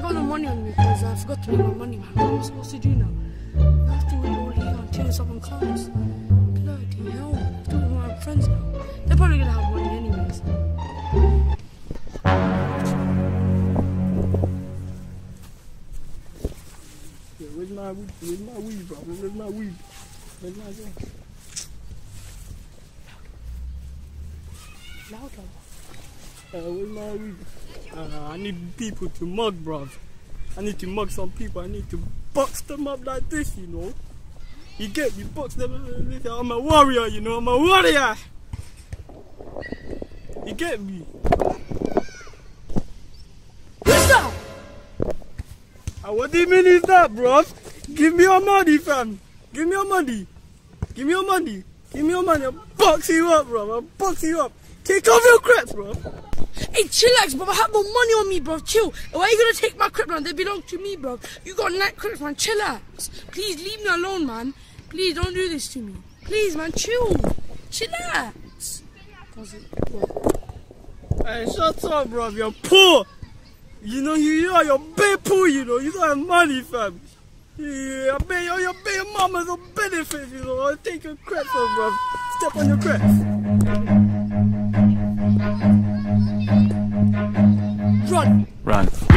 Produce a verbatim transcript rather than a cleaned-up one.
got no money on me because I forgot to make my money, man. What am I supposed to do now? I have to wait all here until someone comes. Bloody hell. I have to wait with my friends now. They're probably gonna have money anyways. Yeah, where's my weed? Where's my weed, bro? Where's my weed? Where's my weed? Louder. Uh, where's my weed? Uh, I need people to mug, bruv. I need to mug some people. I need to box them up like this, you know. You get me? Box them like this. I'm a warrior, you know. I'm a warrior. You get me? Who's that? Uh, what do you mean is that, bruv? Give me your money, fam. Give me your money. Give me your money. Give me your money. I'll box you up, bruv. I'll box you up. Take off your crepes, bruv. Hey, chillax, bro. I have no money on me, bro. Chill. Why are you gonna take my crib, man? They belong to me, bro. You got night cribs, man. Chillax. Please leave me alone, man. Please don't do this to me. Please, man. Chill. Chillax. Hey, shut up, bruv. You're poor. You know, you, you are your big poor, you know. You don't have money, fam. Yeah, I bet your, your big mama's on benefits, you know. I'll take your crepes off, bruv. Step on your crepes. Run. Run.